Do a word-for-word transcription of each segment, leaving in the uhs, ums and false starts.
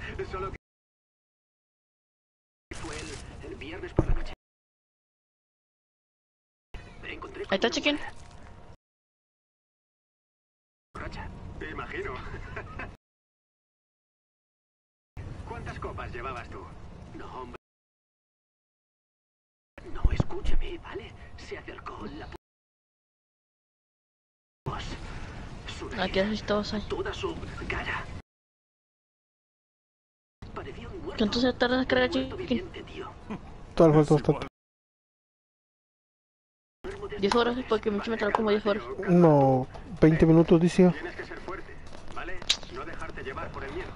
Solo que fue el, el viernes por la noche. Me encontré con Ahí está, una chicken. mujer borracha. Te imagino. ¿Cuántas copas llevabas tú? No, hombre. No, escúchame, ¿vale? Se acercó la... Pues, su nariz, Aquí has todos ahí. toda su cara. Parecía un muerto. ¿Cuánto se tarda en descargar, Un muerto chicken? viviente, tío. Tal vez bastante. diez horas, porque me me tardó como diez horas. No, veinte minutos decía. Tienes que ser fuerte, ¿vale? No dejarte llevar por el miedo.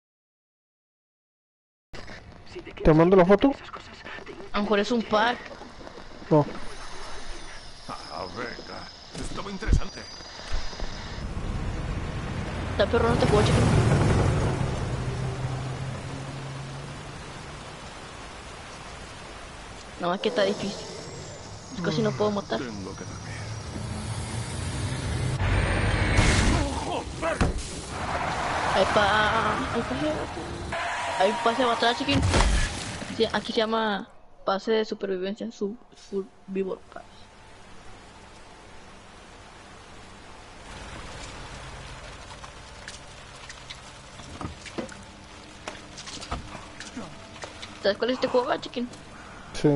Si te, ¿Te mando la foto? esas cosas, te... A lo mejor es un pack. No. Ah, venga. Esto interesante. Está perro, no te puedo, chicken. Nada más que está difícil. Casi no puedo matar. Tengo que dormir. Ahí pa... Ahí pa... Ahí pase de matar, chicken. Sí, aquí se llama pase de supervivencia, su Survivor Pass. ¿Sabes cuál es este juego, chicken? Sí.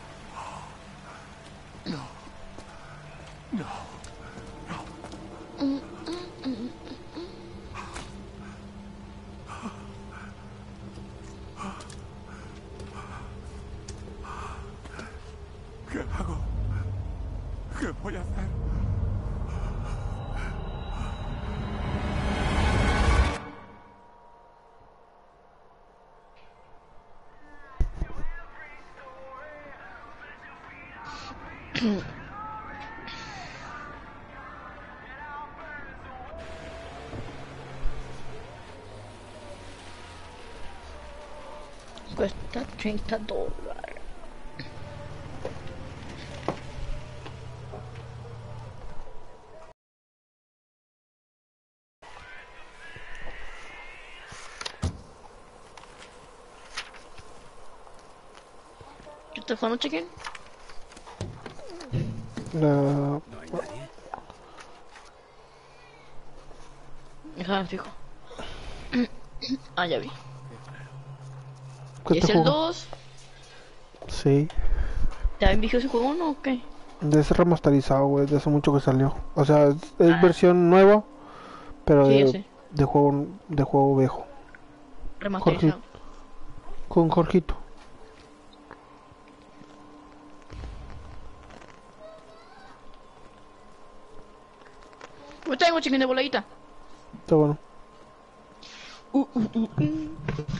No. No. ¿Qué hago? ¿Qué voy a hacer? Cuesta treinta dólares. ¿Qué teléfono, chicken? La... ¿No hay nadie? Déjame fijo. Ah, ya vi. ¿Qué ¿Es te el juego? dos? Sí. ¿Ya envió ese juego uno o qué? De ese remasterizado, güey, de hace mucho que salió. O sea, es, es Ah. versión nueva, pero Sí, de, ese. de juego de juego viejo. Remasterizado. Con Jorgito. Yo tengo chicken de voladita. Está bueno. Uh, uh, uh, uh.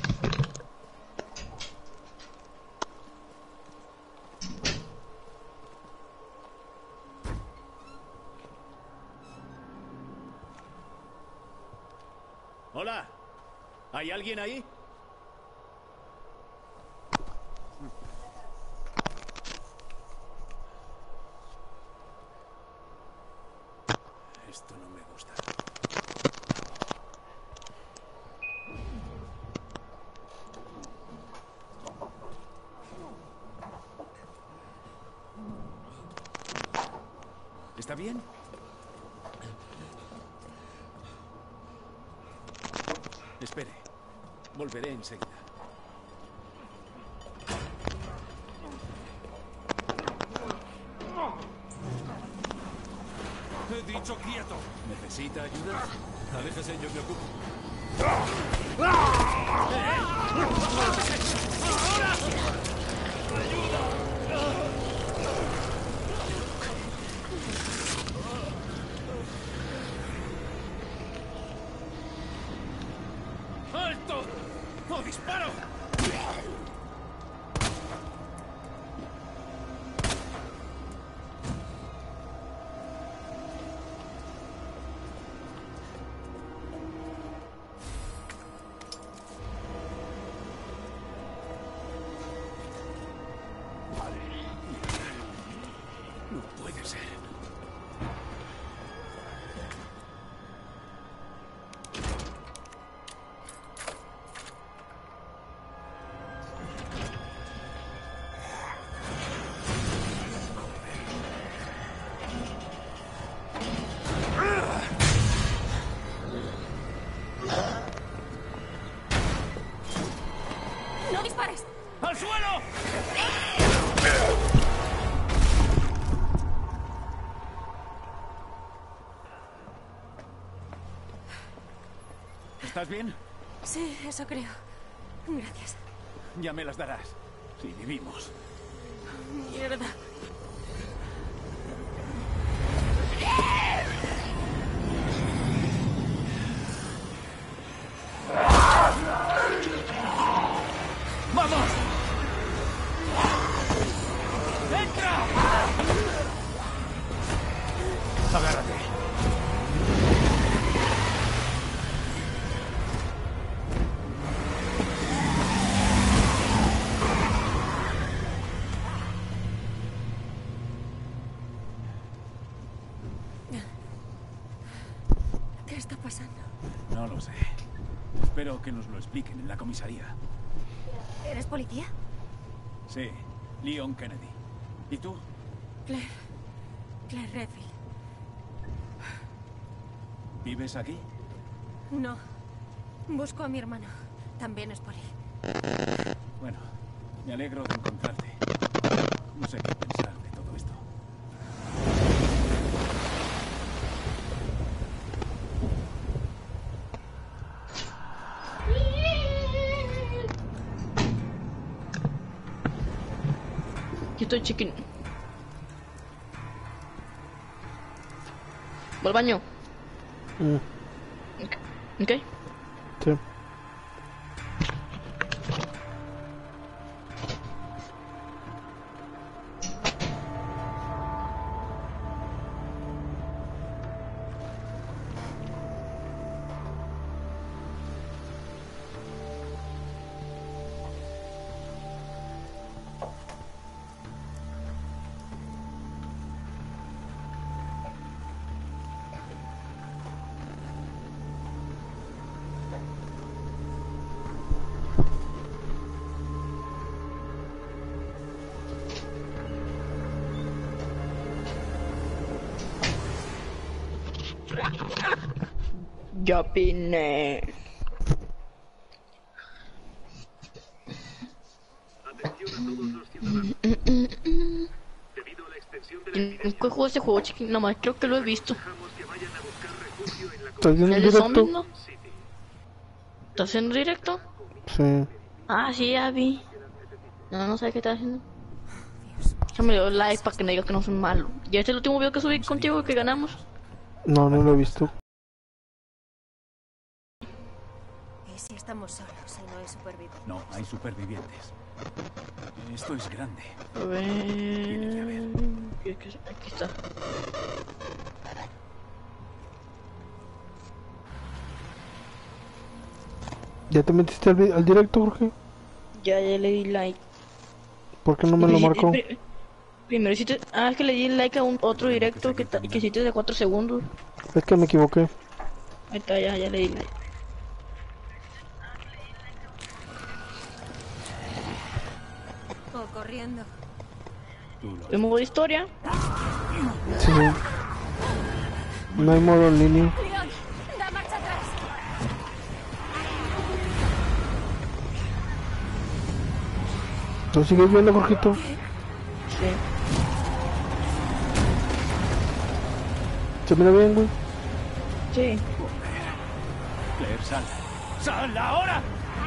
Hola, ¿hay alguien ahí? Esto no me gusta. ¿Está bien? Espere, volveré enseguida. He dicho quieto. ¿Necesita ayuda? Aléjese, yo me ocupo. ¡Alto! ¡No disparo! No puede ser. ¿Estás bien? Sí, eso creo. Gracias. Ya me las darás. Si vivimos. Mierda. ¡Vamos! ¡Entra! Agárrate. ¿Qué está pasando? No lo sé. Espero que nos lo expliquen en la comisaría. ¿Eres policía? Sí, Leon Kennedy. ¿Y tú? Claire. Claire Redfield. ¿Vives aquí? No. Busco a mi hermano. También es poli. Bueno, me alegro de encontrarte. No sé qué pensar de todo esto. Aquí estoy, chiquín. Voy al baño. Mm, Ok. Ok. sí. Ya vine. Atención a todos los ciudadanos. Debido a la extensión de la ¿En epidemia, qué juego ese juego, chiquín? Nomás creo que lo he visto. dejamos que vayan a buscar refugio en la ¿Estás viendo ¿El el de zombies, directo? no? Common City. ¿Estás haciendo directo? Sí. Ah, sí, ya vi. No, no sé qué estás haciendo. Ya me dio like para que no diga que no soy malo. ¿Ya este es el último video que subí contigo que ganamos? No, no lo he visto. ¿Y si estamos solos y no hay supervivientes? No, hay supervivientes. Esto es grande. A ver... Tiene que haber. ¿Qué- qué- Aquí está. ¿Ya te metiste al, vi- al directo, Jorge? Ya, ya le di like. ¿Por qué no me lo Y- y- marcó? pri- Primero hiciste... Ah, es que le di like a un otro directo que, ta- que hiciste de cuatro segundos. Es que me equivoqué. Ahí está, ya, ya le di like. O corriendo. Tú lo ¿De modo de historia? Sí. No hay modo en línea. ¡Leon! ¡Da marcha atrás! ¿Lo sigues viendo, Jorgito? Sí. ¿Se mira bien, güey? Sí. Claire, sal. ¡Sal ahora!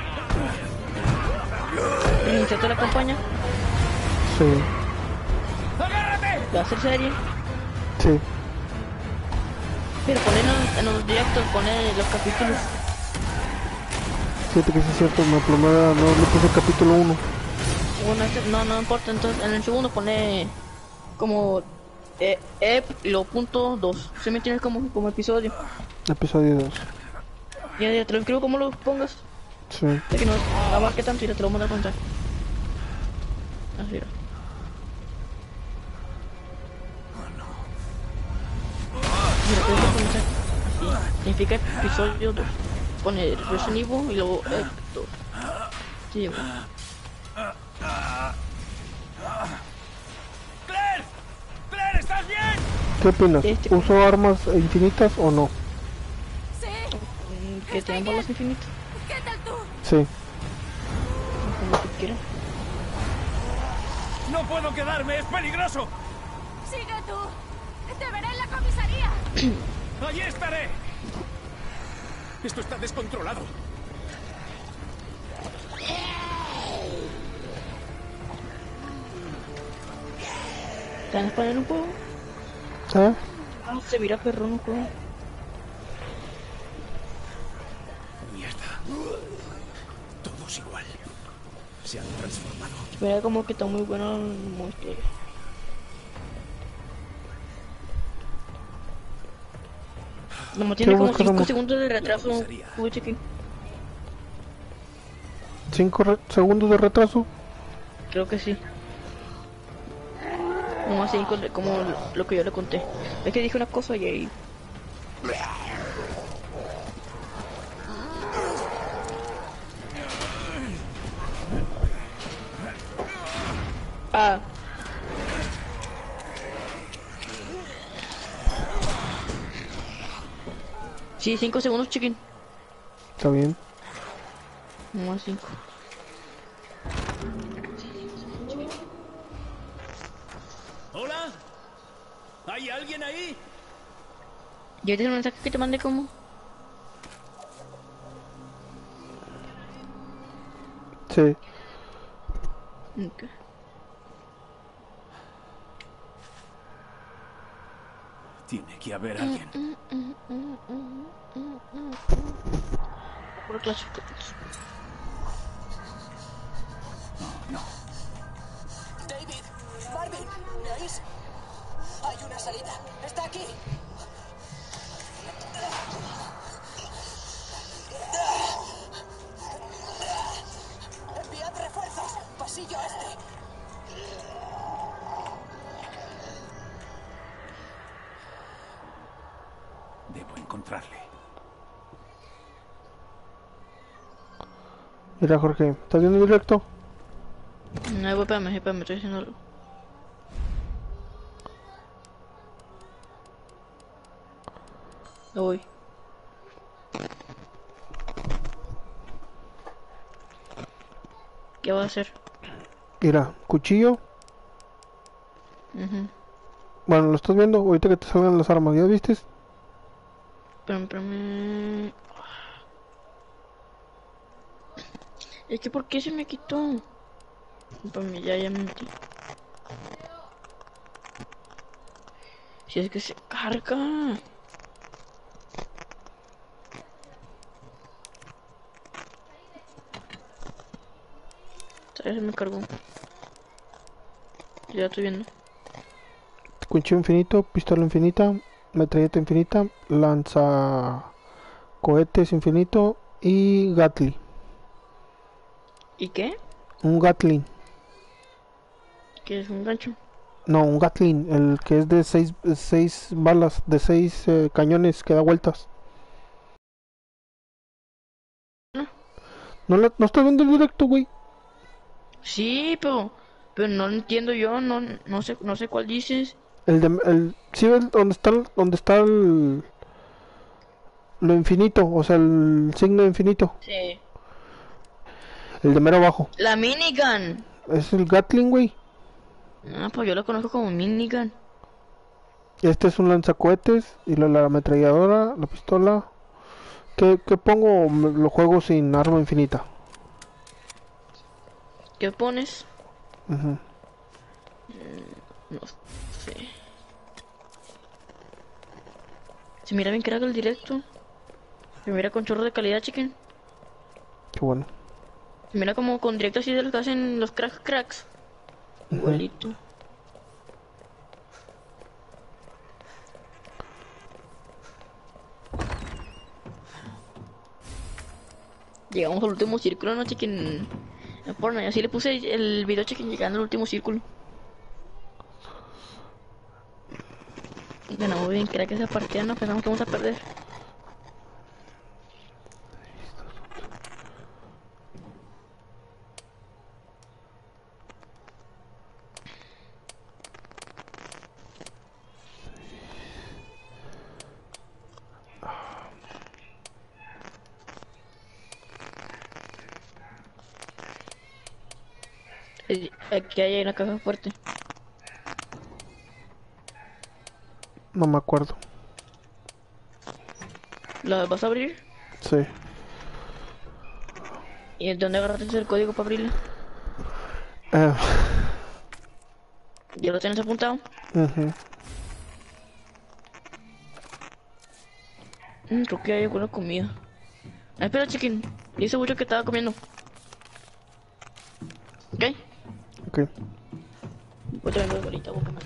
¿Y te la acompaña? Sí. ¡Agárrate! ¿Va a hacer serie? Sí. Pero poner en, los- en los directos, poner los capítulos. Fíjate que sí es cierto, me plomada, no le puse capítulo uno. Uno, este- no, no importa, entonces en el segundo pone como eh, ep y lo punto dos. ¿Se me entiende como, como episodio? Episodio dos. Ya, ya te lo escribo como lo pongas. Sí. De que no abarque tanto y ya te lo voy a mandar a contar. Así era. Mira, te voy a comenzar así. Significa episodio dos. Pone Resident Evil y luego ep dos. Sí, güey. ¡Claire! ¡Claire, estás bien! ¿Qué opinas? Este- ¿Uso armas infinitas o no? ¡Sí! Mm, Que te dan balas infinitas. ¿Qué tal tú? Sí. Como tú quieras. ¡No puedo quedarme! ¡Es peligroso! ¡Sigue tú! ¡Te veré en la comisaría! ¡Allí estaré! Esto está descontrolado. ¿Te van a poner un juego? ¿Eh? Ah, se mira perrón un juego. Mierda. Todos igual. Se han transformado. Mira como que está muy bueno el monstruo. Nomás tiene ¿Qué como buscas, cinco amor? segundos de retraso. Comisaría. Uy, chequen. ¿Cinco re- segundos de retraso? Creo que sí. Como así, con- como lo que yo le conté. Es que dije una cosa y ahí. Ah. Sí, cinco segundos, chiquín. Está bien. Como a cinco. ¿Hola? ¿Hay alguien ahí? ¿Ya viste el mensaje que te mandé como? Sí. Ok. Tiene que haber alguien. Por Clash of Clans. No. David, Marvin, ¿me oís? Hay una salida. Está aquí. Enviad refuerzos. Pasillo este. Debo encontrarle. Mira, Jorge, ¿estás viendo el directo? No, espérame, espérame, estoy haciendo algo. Lo voy. ¿Qué va a hacer? Mira, cuchillo. Mhm. Bueno, lo estás viendo ahorita que te salgan las armas, ¿ya viste? Espérame, espérame. Es que ¿por qué se me quitó? Espérame, ya, ya me metí. Si es que se carga. ¿Sabes? Se me cargó. Ya estoy viendo. Cuchillo infinito, pistola infinita, metralleta infinita, lanza cohetes infinito y Gatling. ¿Y qué? Un Gatling. ¿Qué es un gancho? No, un Gatling, el que es de seis, seis balas, de seis eh, cañones que da vueltas. No. ¿No, la- no estás viendo el directo, güey? Sí, pero, pero no lo entiendo yo, no, no sé, no sé cuál dices. El de, el, sí, ves donde está, el- donde está el, lo infinito, o sea, el signo infinito. Sí. El de mero abajo. La minigun. Es el Gatling, güey. Ah, pues yo lo conozco como minigun. Este es un lanzacohetes y la, la ametralladora, la pistola. ¿Qué, qué pongo? Me- Lo juego sin arma infinita. ¿Qué pones? Ujú. No sé. Se mira bien crack el directo. Se mira con chorro de calidad, chicken. Qué bueno. Se mira como con directo así de los que hacen los cracks cracks. Igualito. Llegamos al último círculo, ¿no, chicken? Porno, y así le puse el video, chicken, llegando al último círculo. Ganamos bien, crack esa partida, no pensamos que vamos a perder. Eh, Aquí hay una caja fuerte. No me acuerdo. ¿La vas a abrir? Sí. ¿Y de dónde agarraste el código para abrirla? Eh, ¿Ya lo tienes apuntado? ujú. Mm, creo que hay alguna comida. Ah, espera, chiquín. Dice mucho que estaba comiendo. ¿Ok? Ok. Voy a traer ahorita, voy a comer.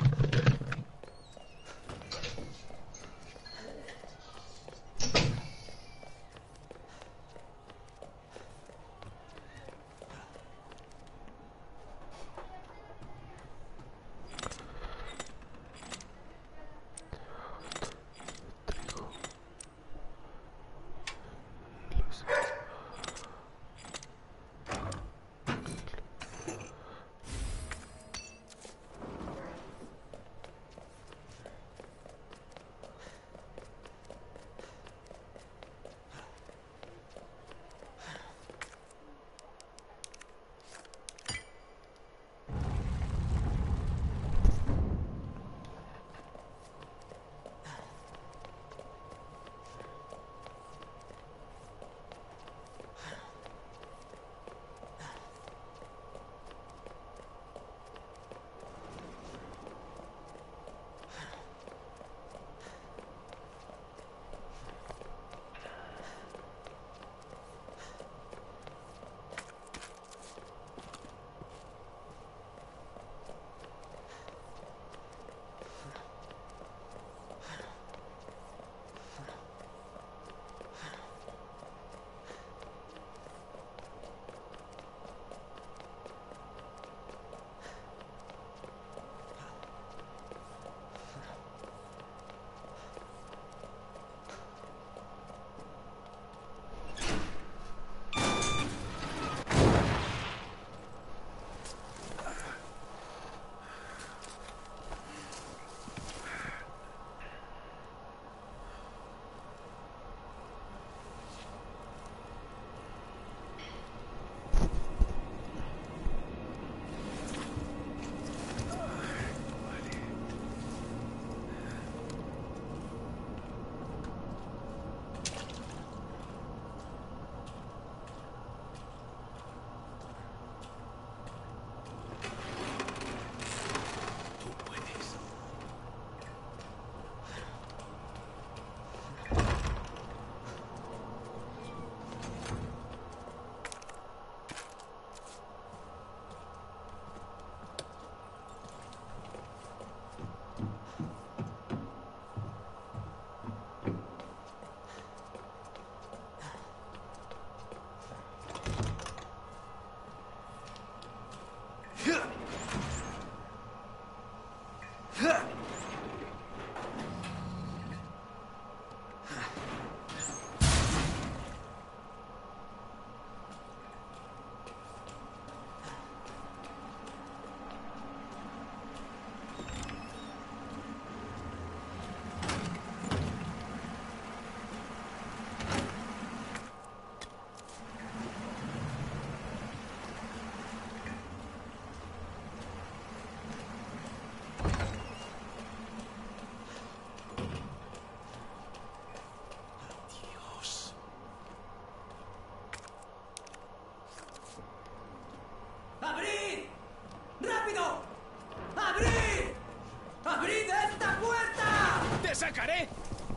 sacaré!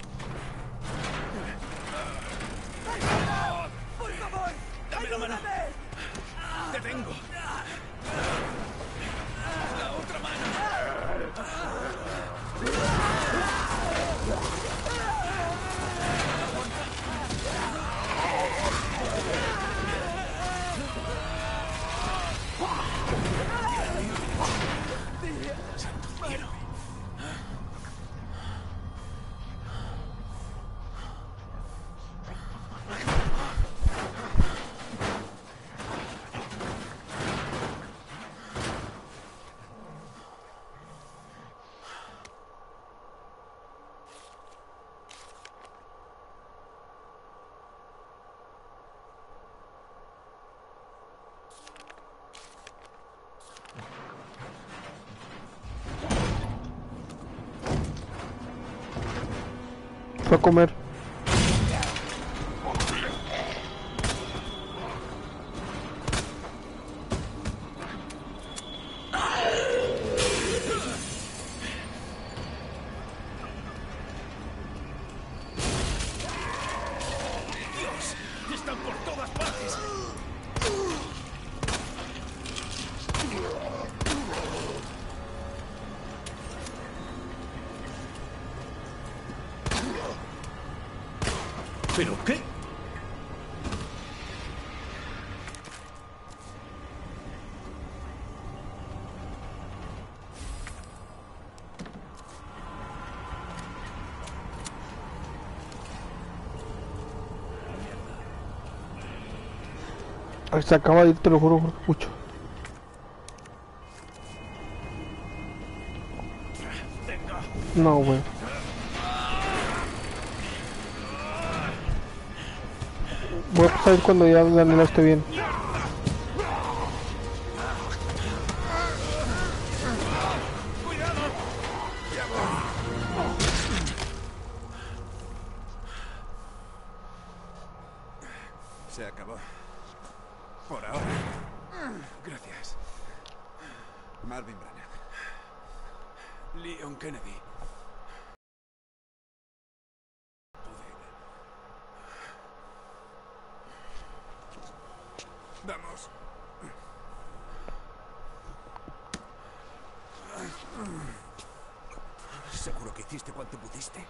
¡Por favor! ¡Dame la mano! ¡Ayúdame! ¡Te tengo! ¡La otra mano! ¡Santo cielo! Fue a comer. ¿Pero qué? Ay, se acaba de ir, te lo juro, Jorge Pucho. No, güey. Voy a pasar cuando ya Daniela esté bien. Se acabó. Por ahora. Gracias. Marvin Branagh. Leon Kennedy. Vamos. ¿Seguro que hiciste cuanto pudiste?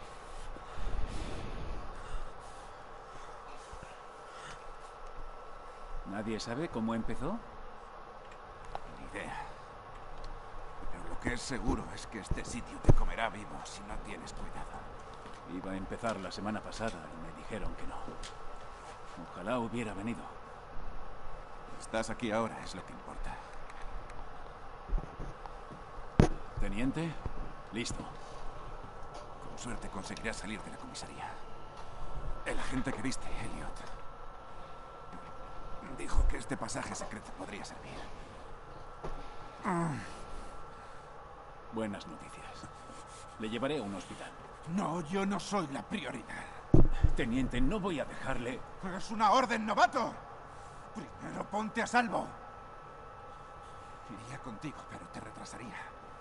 ¿Nadie sabe cómo empezó? Ni idea. Pero lo que es seguro es que este sitio te comerá vivo si no tienes cuidado. Iba a empezar la semana pasada y me dijeron que no. Ojalá hubiera venido. Estás aquí ahora, es lo que importa. Teniente, listo. Con suerte conseguirás salir de la comisaría. El agente que viste, Elliot, dijo que este pasaje secreto podría servir. Buenas noticias. Le llevaré a un hospital. No, yo no soy la prioridad. Teniente, no voy a dejarle... ¡Es una orden, novato! Primero ponte a salvo. Iría contigo, pero te retrasaría.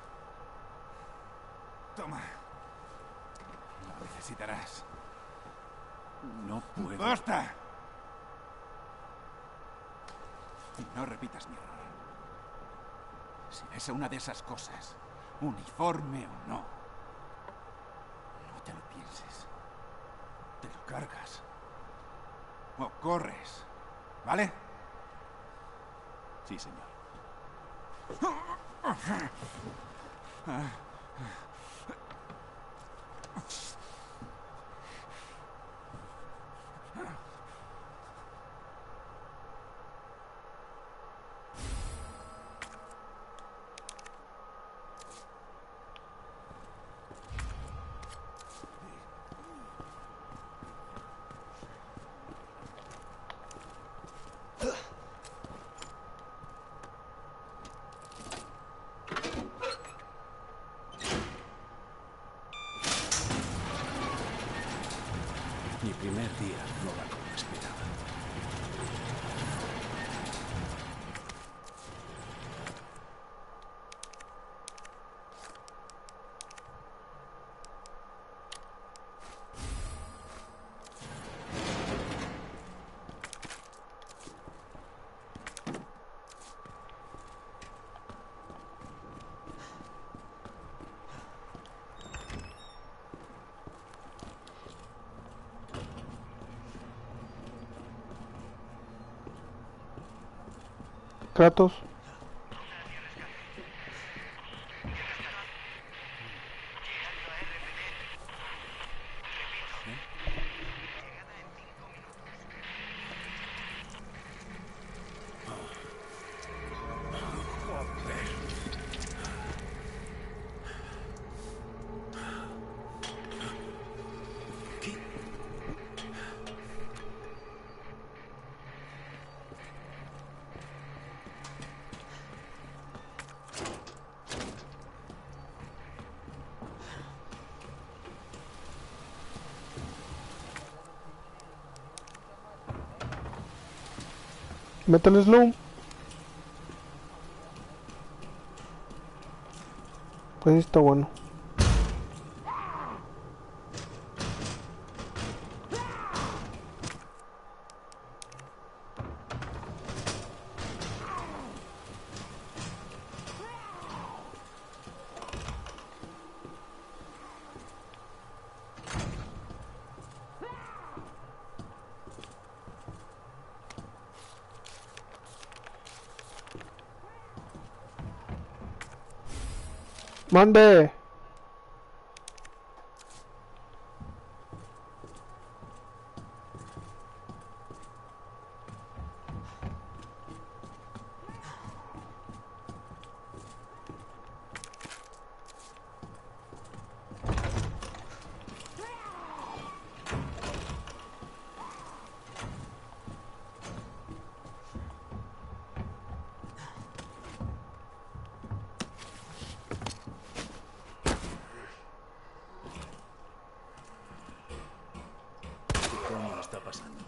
Toma. Lo necesitarás. No puedo... ¡Basta! Y no repitas mi error. Si ves a una de esas cosas, uniforme o no, no te lo pienses. Te lo cargas. O corres. ¿Vale? Sí, señor. Mi primer día no va como esperaba. Kratos. Metal Slow. Pues está bueno. Mande. ¿Cómo lo está pasando?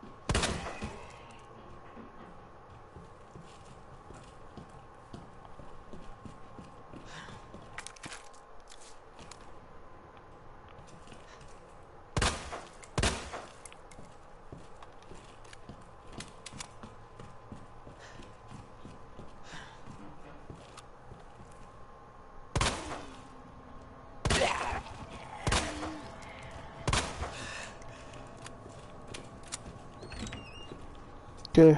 ¿Qué?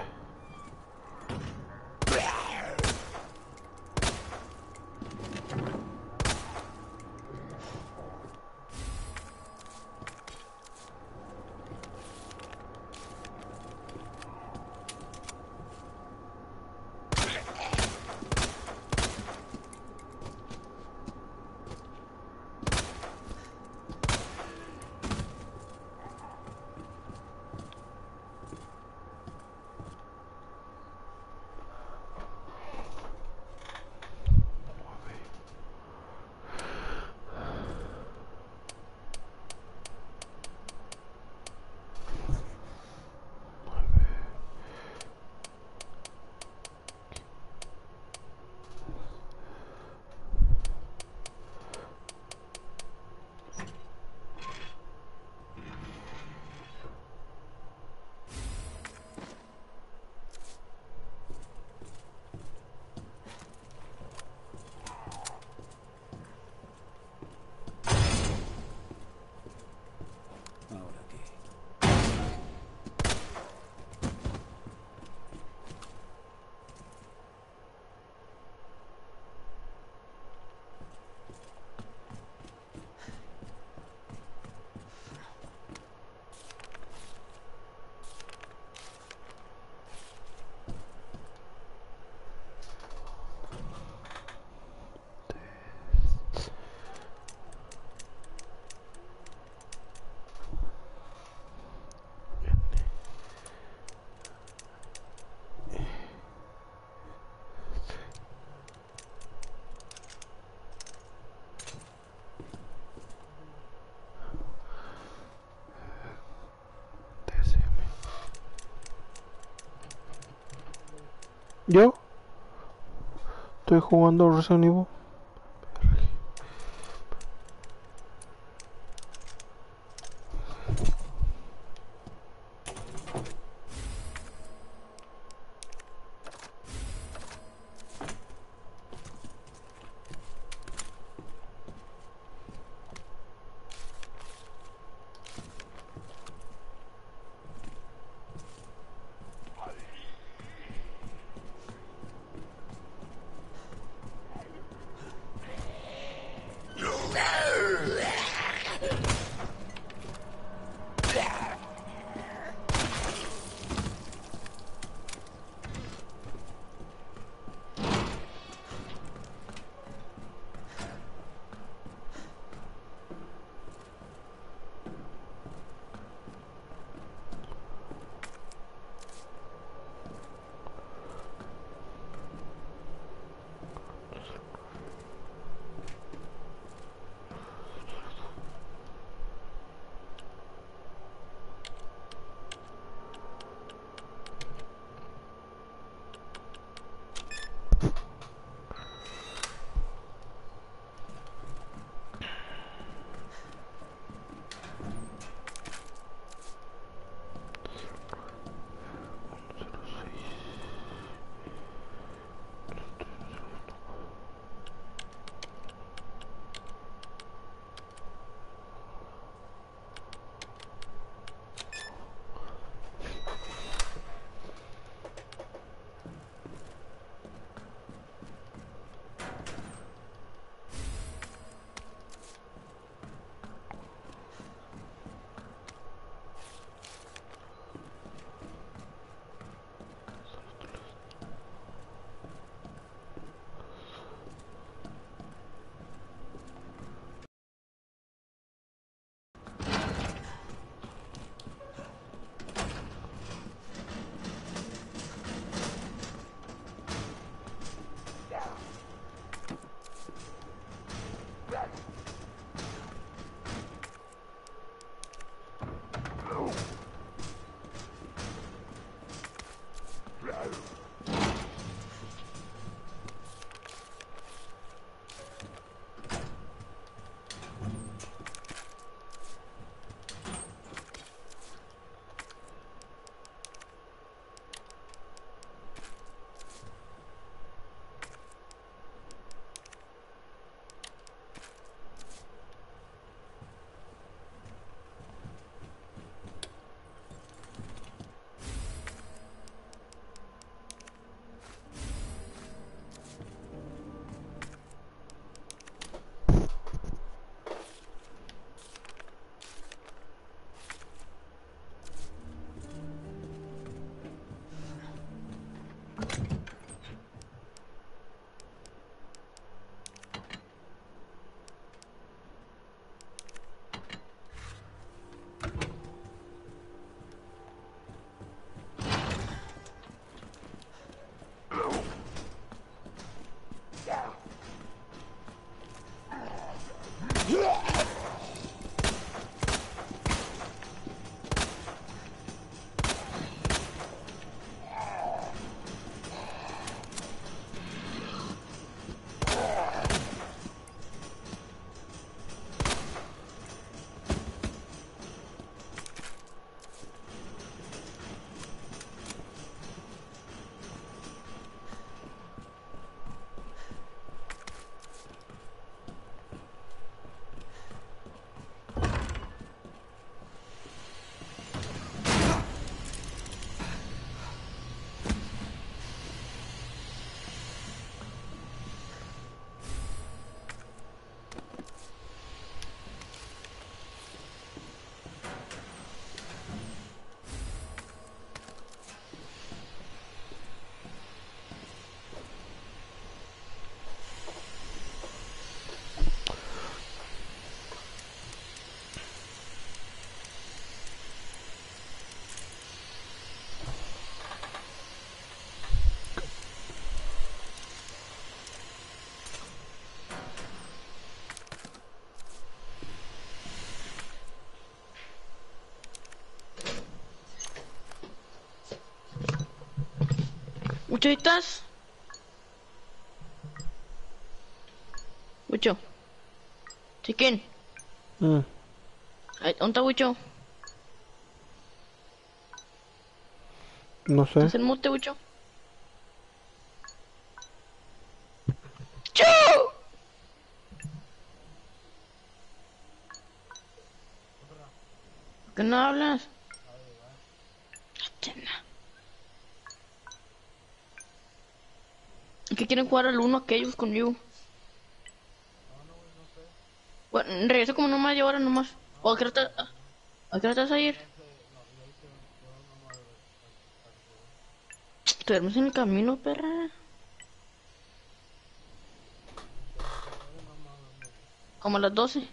Ahora qué. ¿Yo? Estoy jugando Resident Evil. Mucho, ¿ahí estás? Mucho. Chiquín. Mm, Ahí, ¿dónde está Mucho? no sé. ¿Estás en mute, Mucho? ¡Chu! ¿Por qué no hablas? Chena. ¿Qué quieren jugar al uno aquellos conmigo? Bueno, regreso como nomás y ahora nomás. ¿O a qué hora te- a qué hora te vas a ir? Te duermes en el camino, perra. Como a las doce.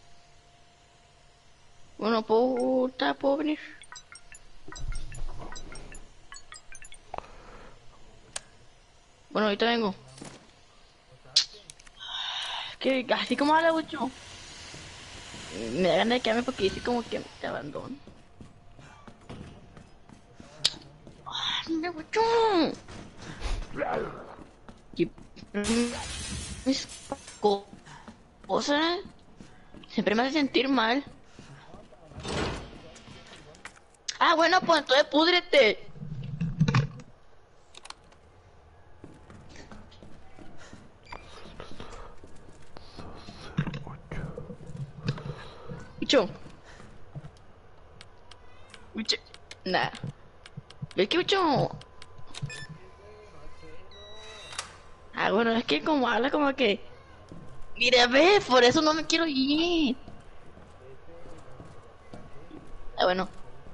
Bueno, puta, puedo venir. Bueno, ahorita vengo. Es que así como habla mucho. Me da ganas de quedarme porque dice como que te abandono. ¡Ay, me mucho! Y mis co- cosas siempre me hace sentir mal. Ah, bueno, pues entonces púdrete. Bicho. Bicho. Nah. ¿Ves que bicho? Ah, bueno, es que como habla como que... Mira, ve, por eso no me quiero ir. Ah, bueno.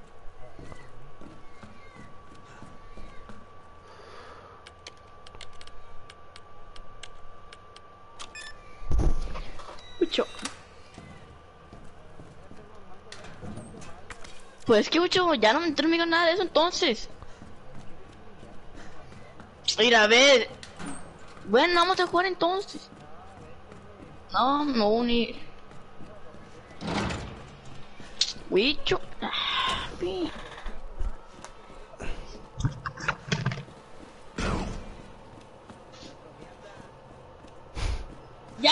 Bicho. Pues que mucho, ya no me entró nada de eso entonces. Mira, a ver. Bueno, vamos a jugar entonces. No, me voy a unir. Bicho. Ah, pi. ¡Ya!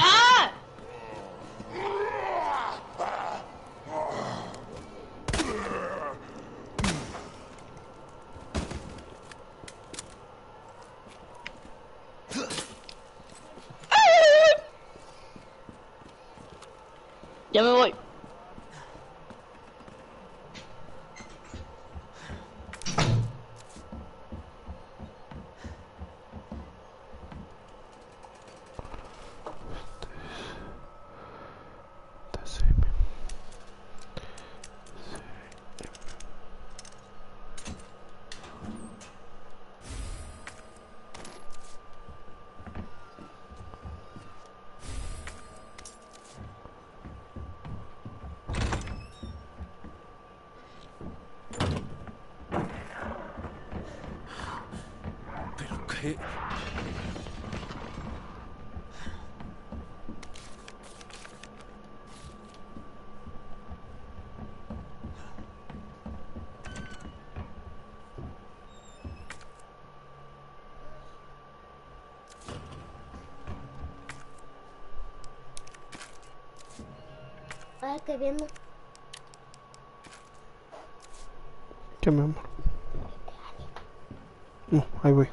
Ya me voy. ¿Pero qué? Ay, qué viendo. ¿Qué, mi amor? No, ahí voy.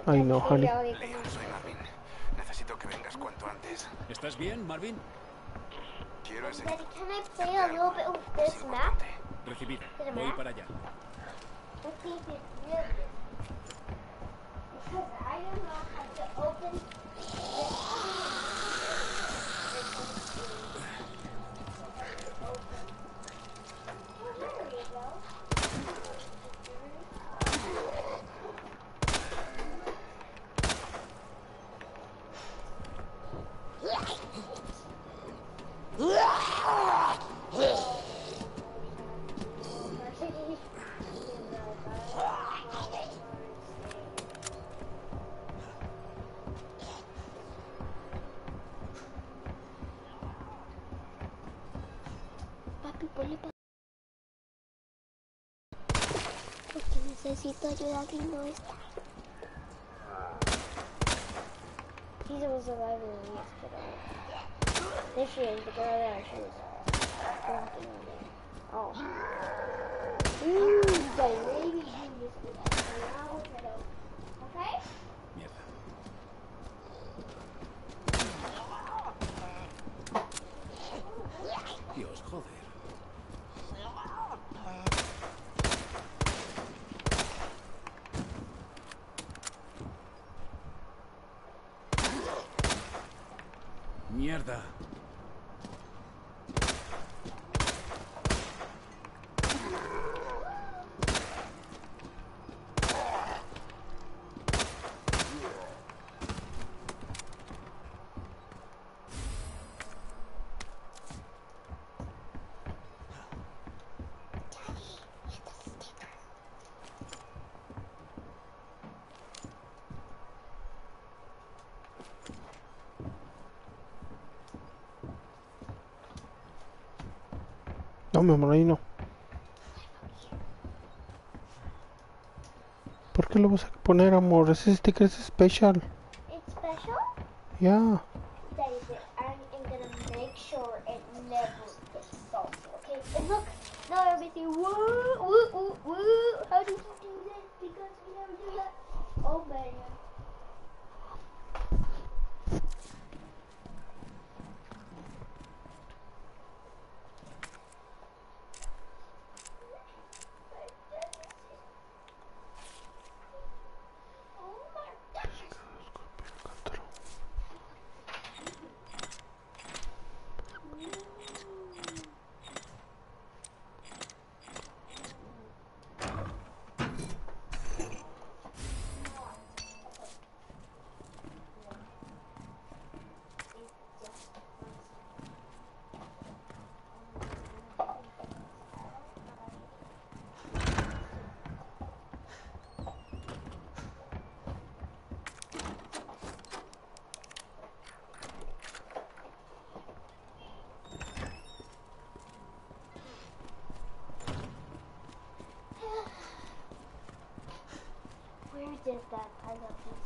Ay, no, honey. Leon, soy Marvin. Necesito que vengas cuanto antes. ¿Estás bien, Marvin? Quiero ese... Daddy, can I play a little bit with this map? Recibido. ¿Is it a Voy map? para allá. Let's see if it's really good. Because I don't know how to open Papi, ponle pa... Porque necesito ayuda y no está. He's a survivor, yes, but there she is, the girl there, she was walking on there. Oh. Ooh, the lady who was with us. Now, pero... Okay? Mierda. Dios, joder. Mierda. No, mi amor, ahí no. ¿Por qué lo vas a poner, amor? Ese sticker es especial. It's special? Ya. David, I'm gonna make sure it never gets salty, okay? And look, now everything, woo, woo, woo, woo. How did you do this? Because we never do that. Oh, man. Where did that puzzle piece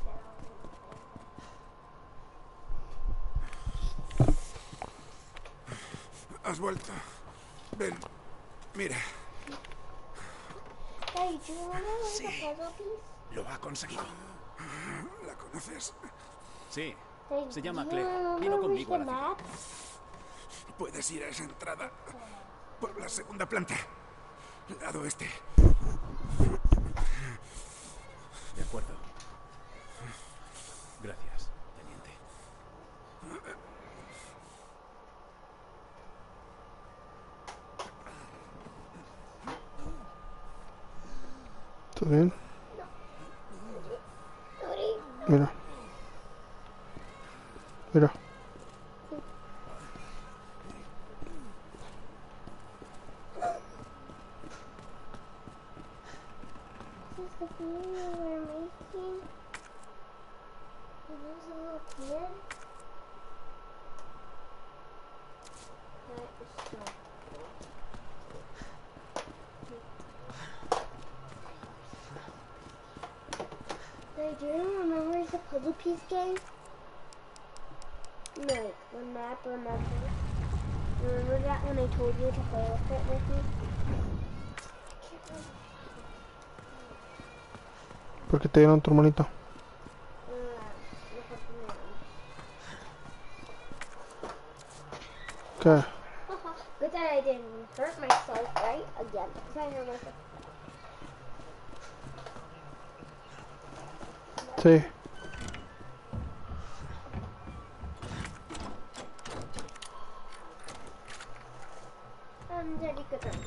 go? Has vuelto. Ven. Mira. Hey, do you remember where's Sí. the puzzle piece? Lo ha conseguido. ¿La conoces? Sí. Hey, Se llama do you Claire. remember Vino where's conmigo a the la ciudad. map? Puedes ir a esa entrada. Por la segunda planta. Lado este. De acuerdo. Gracias, teniente. ¿Estás bien? Mira. Mira. This is the video we're making. When I was a little kid. That is so cool. Hey, do you remember the puzzle piece game? Like, the map, remember? Remember that when I told you to play with it with me? I can't remember. ¿Por qué te dieron tu hermanito? ¿Qué? Good that I didn't hurt myself, right? Again, because I hurt myself. Sí. Um, Daddy, good night.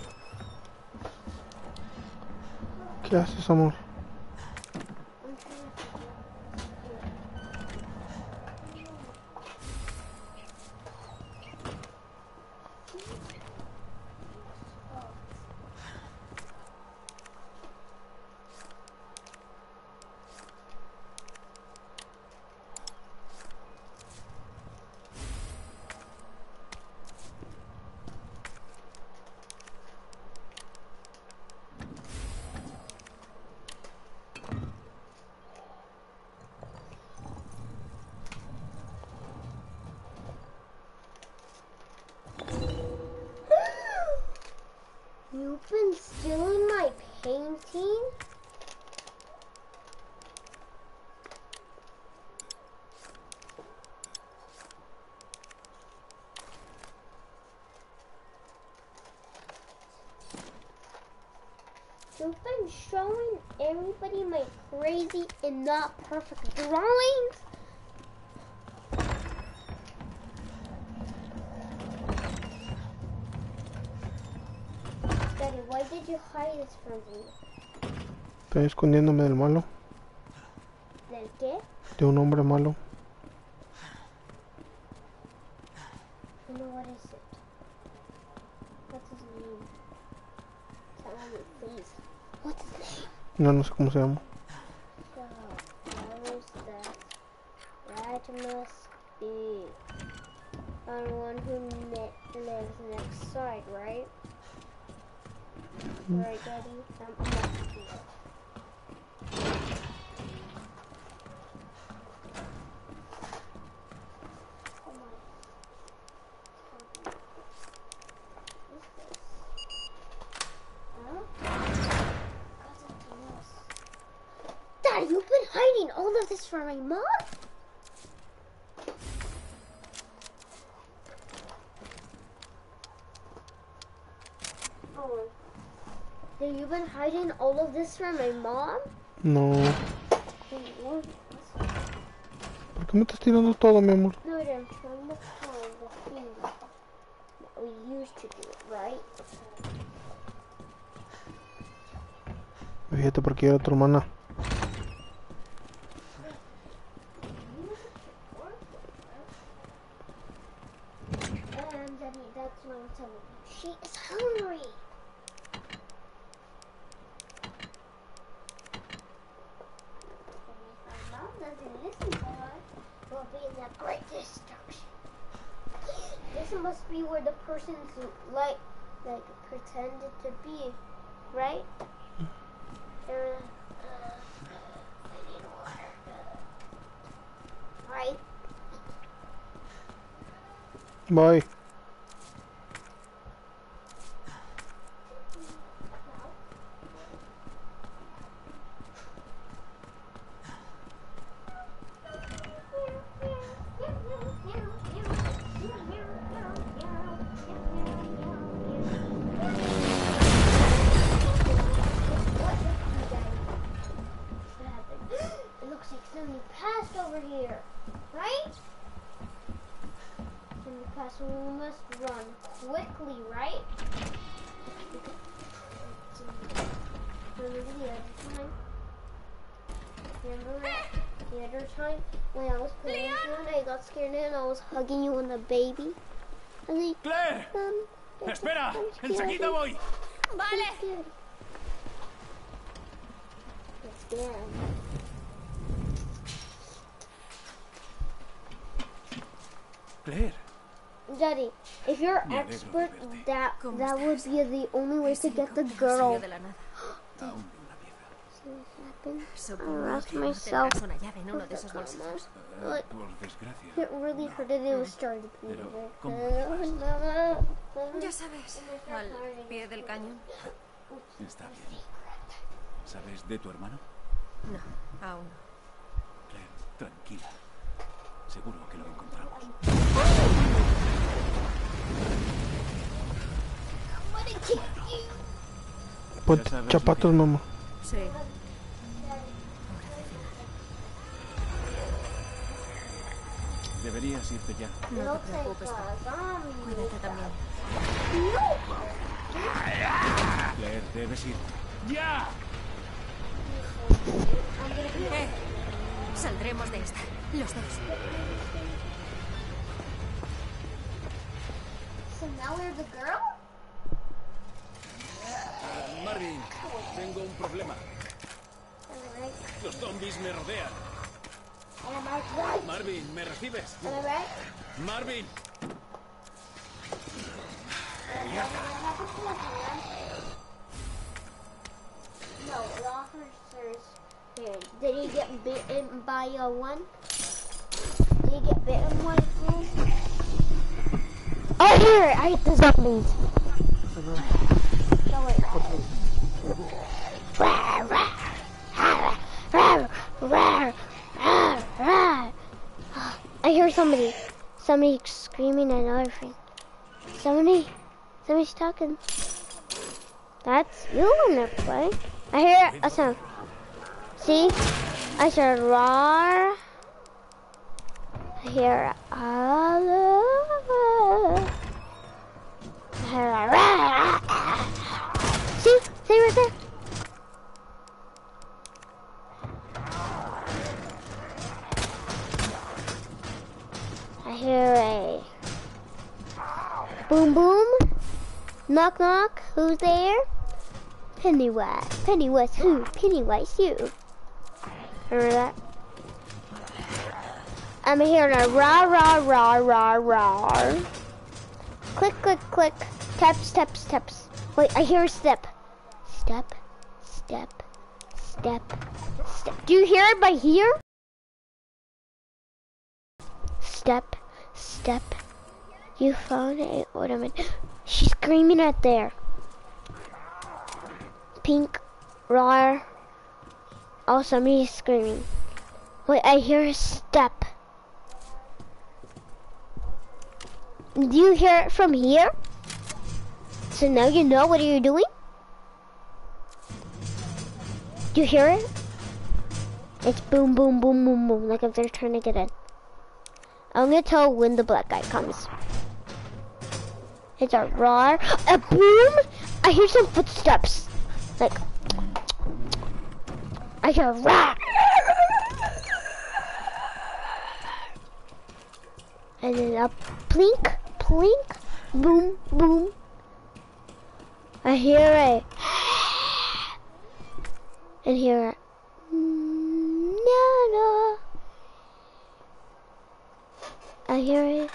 ¿Qué haces, amor? I'm trying to You've been stealing my painting? You've been showing everybody my crazy and not perfect drawings? Daddy, why did you hide this from me? Estoy escondiéndome del malo. ¿Del qué? De un hombre malo. You know, what is it? What's his name? Tell me, please. What's his name? No, no sé cómo se llama. So, that was that. That must be the one who ne- lives next side, right? Mm. Right, Daddy? That must be it. Come on. What's this? Huh? Got something else. Dad, you've been hiding all of this from my mom? Oh. Have you been hiding all of this from my mom? No. Then what? ¿Por qué me estás tirando todo, mi amor? No, I'm trying to find the thing that we used to do, right? Fíjate porque era tu hermana. And Daddy, that's what I'm telling you. She is hungry. And if my mom doesn't listen to her, it will be a great destruction. This must be where the person's like, like pretended to be, right? They're like, uh, I need water. Right? Bye. It looks like somebody passed over here, right? Somebody passed, so we must run quickly, right? Remember the other time? Remember the other time when I was playing you and I got scared and I was hugging you and the baby? I was like, ¡Claire! um, ¡Espera! I'm scared. ¡Enseguida voy! I'm scared. I'm scared. Claire. Daddy, if you're Me alegro de expert, verte. that ¿Cómo that would estás? be the only way to Ese get the helicóptero girl. salió de la nada. Aún de una pieza. See what happened? Supongo asked que no myself. tendrás una llave en uno de esos bolsillos. Eh, Look. por desgracia. It really hurted. It was starting to bleed. Pero, ¿cómo Ya sabes, al pie del cañón. Está bien. ¿Sabes de tu hermano? No, aún no. Claire, tranquila. Seguro que lo encontramos. Pues Ya sabes lo chapatos, que- mamá. Sí. Deberías irte ya. No Looks te like preocupes. a zombie. Cuídate también. Claire, debes ir. ¡Ya! Eh, saldremos de esta. Los dos. So now we're the girl? Marvin, tengo un problema. Am I Los zombies me rodean. right? Am I right? Marvin, ¿me recibes? Am I right? Marvin. No, the officer's here. Did he get bitten by a one? Did he get bitten by one? Oh, here! I hate the zombies. Don't worry. Rah, rah, rah, rah, rah, rah, rah. I hear somebody. Somebody screaming at another friend. Somebody. Somebody's talking. That's you in there, play. I hear a sound. See? I heard roar. I hear a I hear a roar. See? See right there? I hear a boom boom. Knock knock. Who's there? Pennywise. Pennywise who? Pennywise you. Remember that? I'm hearing a rah rah rah rah rah. Click click click. Taps taps taps. Wait, I hear a step. Step. Step. Step. Step. Do you hear it by here? Step. Step. You found a ornament. She's screaming right there. Pink, raw. Oh, somebody's screaming. Wait, I hear a step. Do you hear it from here? So now you know what are you doing? Do you hear it? It's boom, boom, boom, boom, boom, like if they're trying to get in. I'm gonna tell when the black guy comes. It's a roar, a boom. I hear some footsteps. Like, I hear a roar. And then a plink, plink, boom, boom. I hear a, and hear a, no, no. I hear it.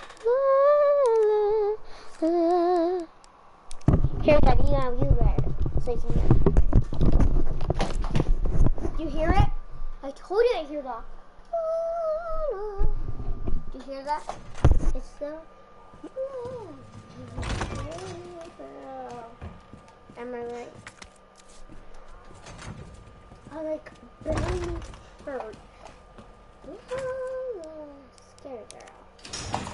Here, Daddy, now you read it. Say something. Do you hear it? I told you I hear that. Do you hear that? It's the. Am I right? I like burning bird. Scary girl.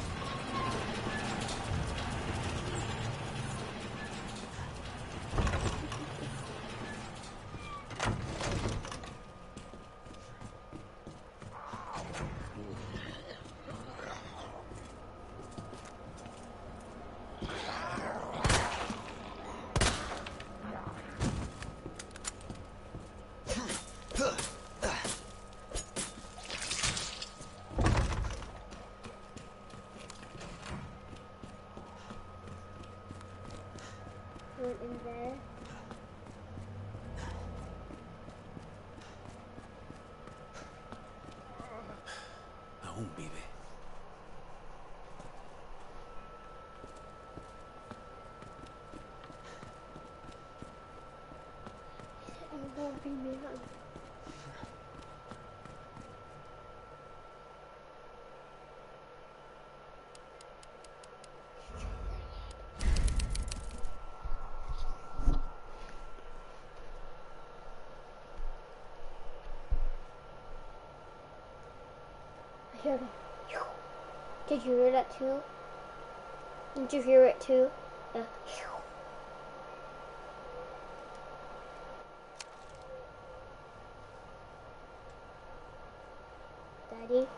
In there. Aún vive. I won't be mad. I heard it. Did you hear that too? Did you hear it too? Yeah. Ready?